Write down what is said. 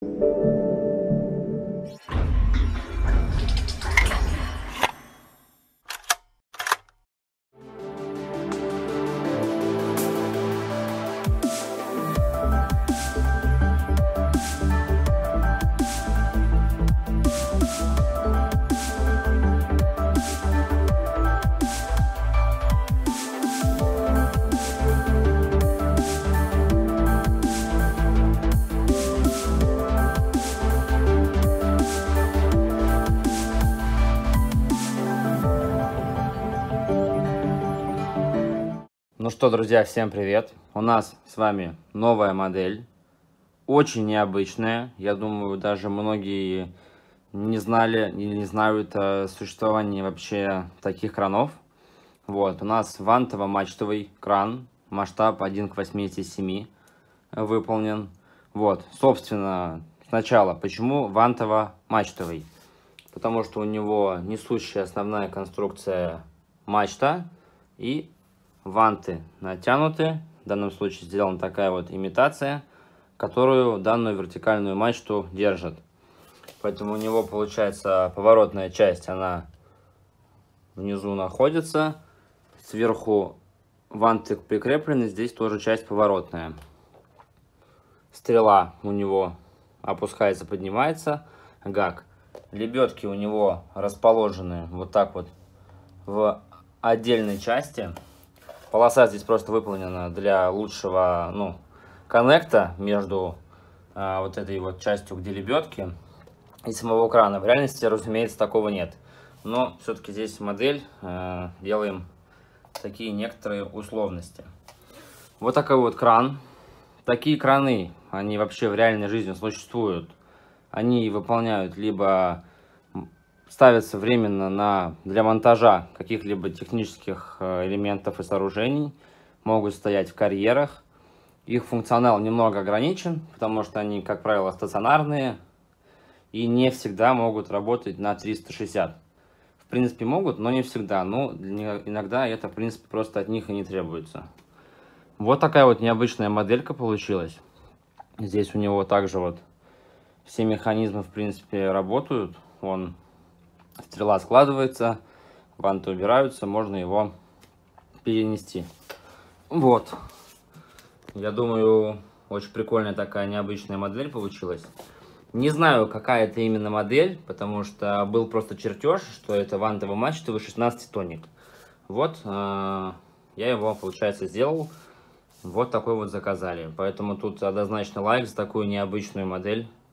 Ну что, друзья, всем привет! У нас с вами новая модель, очень необычная. Я думаю, даже многие не знали или не знают о существовании вообще таких кранов. Вот, у нас вантово-мачтовый кран, масштаб 1:87 выполнен. Вот, собственно, сначала, почему вантово-мачтовый? Потому что у него несущая основная конструкция мачта и ванты натянуты. В данном случае сделана такая вот имитация, которую данную вертикальную мачту держит. Поэтому у него получается поворотная часть, она внизу находится. Сверху ванты прикреплены, здесь тоже часть поворотная. Стрела у него опускается, поднимается. Гак. Лебедки у него расположены вот так вот в отдельной части. Полоса здесь просто выполнена для лучшего, коннекта между вот этой вот частью, где лебедки, и самого крана. В реальности, разумеется, такого нет. Но все-таки здесь модель, делаем такие некоторые условности. Вот такой вот кран. Такие краны, они вообще в реальной жизни существуют. Они выполняют либо ставятся временно для монтажа каких-либо технических элементов и сооружений, могут стоять в карьерах. Их функционал немного ограничен, потому что они, как правило, стационарные и не всегда могут работать на 360. В принципе, могут, но не всегда. Но иногда это, в принципе, просто от них и не требуется. Вот такая вот необычная моделька получилась. Здесь у него также вот все механизмы, в принципе, работают. Стрела складывается, ванты убираются, можно его перенести. Вот. Я думаю, очень прикольная такая необычная модель получилась. Не знаю, какая это именно модель, потому что был просто чертеж, что это вантово-мачтовый 16-тоник. Вот, я его, получается, сделал. Вот такой вот заказали. Поэтому тут однозначно лайк за такую необычную модель.